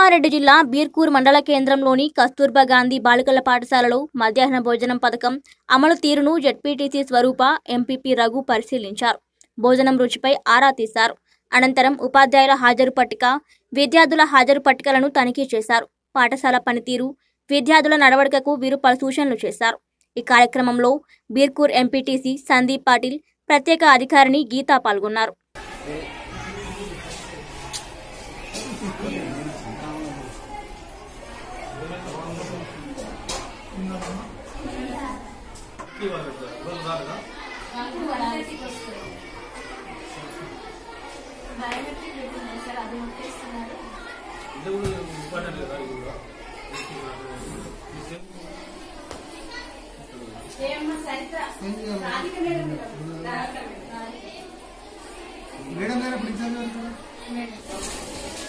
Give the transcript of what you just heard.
కామారెడ్డి జిల్లా బీర్కూర్ మండల కేంద్రంలోని కస్తూర్బా గాంధీ బాలికల పాఠశాలలో మధ్యాహ్న భోజనం పథకం అమలు తీరును జెడ్పీటీసీ స్వరూప ఎంపీపీ రఘు పరిశీలించారు. భోజనం రుచిపై ఆరా తీశారు. అనంతరం ఉపాధ్యాయుల హాజరు పట్టిక, విద్యార్థుల హాజరు పట్టికలను తనిఖీ చేశారు. పాఠశాల పనితీరు, విద్యార్థుల నడవడికకు వీరు పలు సూచనలు చేశారు. ఈ కార్యక్రమంలో బీర్కూర్ ఎంపీటీసీ సందీప్ పాటిల్, ప్రత్యేక అధికారిని గీతా పాల్గొన్నారు. మేడం